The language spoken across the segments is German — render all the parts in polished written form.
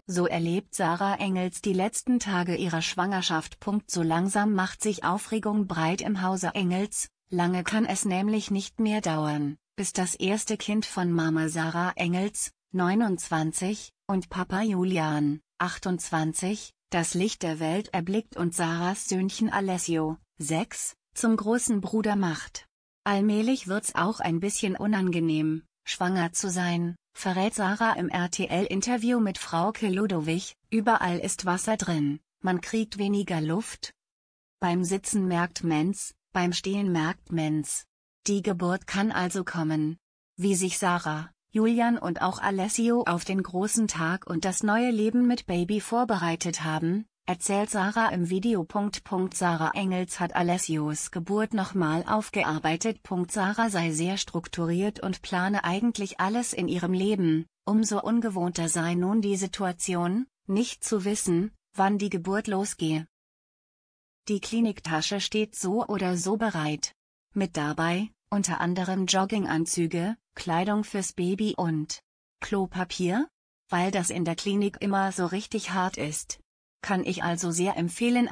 So erlebt Sarah Engels die letzten Tage ihrer Schwangerschaft. So langsam macht sich Aufregung breit im Hause Engels, lange kann es nämlich nicht mehr dauern, bis das erste Kind von Mama Sarah Engels, 29, und Papa Julian, 28, das Licht der Welt erblickt und Sarahs Söhnchen Alessio, 6, zum großen Bruder macht. Allmählich wird's auch ein bisschen unangenehm, schwanger zu sein, verrät Sarah im RTL-Interview mit Frauke Ludowig. Überall ist Wasser drin, man kriegt weniger Luft. Beim Sitzen merkt man's, beim Stehen merkt man's. Die Geburt kann also kommen. Wie sich Sarah, Julian und auch Alessio auf den großen Tag und das neue Leben mit Baby vorbereitet haben, erzählt Sarah im Video. Sarah Engels hat Alessios Geburt nochmal aufgearbeitet. Sarah sei sehr strukturiert und plane eigentlich alles in ihrem Leben, umso ungewohnter sei nun die Situation, nicht zu wissen, wann die Geburt losgehe. Die Kliniktasche steht so oder so bereit. Mit dabei, unter anderem Jogginganzüge, Kleidung fürs Baby und Klopapier? Weil das in der Klinik immer so richtig hart ist. Kann ich also sehr empfehlen.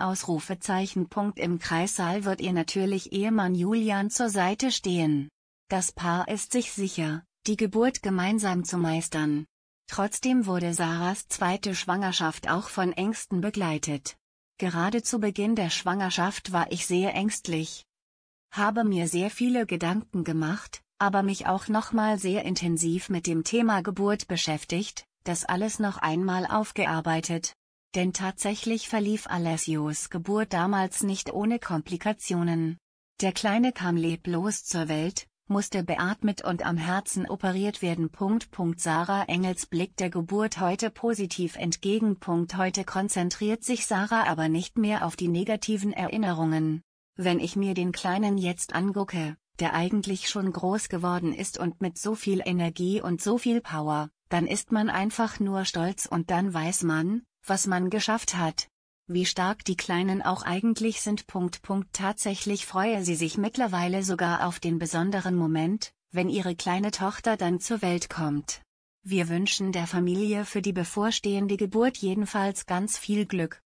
Im Kreissaal wird ihr natürlich Ehemann Julian zur Seite stehen. Das Paar ist sich sicher, die Geburt gemeinsam zu meistern. Trotzdem wurde Sarahs zweite Schwangerschaft auch von Ängsten begleitet. Gerade zu Beginn der Schwangerschaft war ich sehr ängstlich. Habe mir sehr viele Gedanken gemacht, aber mich auch nochmal sehr intensiv mit dem Thema Geburt beschäftigt, das alles noch einmal aufgearbeitet. Denn tatsächlich verlief Alessios Geburt damals nicht ohne Komplikationen. Der Kleine kam leblos zur Welt, musste beatmet und am Herzen operiert werden. Sarah Engels blickt der Geburt heute positiv entgegen. Heute konzentriert sich Sarah aber nicht mehr auf die negativen Erinnerungen. Wenn ich mir den Kleinen jetzt angucke, der eigentlich schon groß geworden ist und mit so viel Energie und so viel Power, dann ist man einfach nur stolz und dann weiß man, was man geschafft hat. Wie stark die Kleinen auch eigentlich sind. Tatsächlich freue sie sich mittlerweile sogar auf den besonderen Moment, wenn ihre kleine Tochter dann zur Welt kommt. Wir wünschen der Familie für die bevorstehende Geburt jedenfalls ganz viel Glück.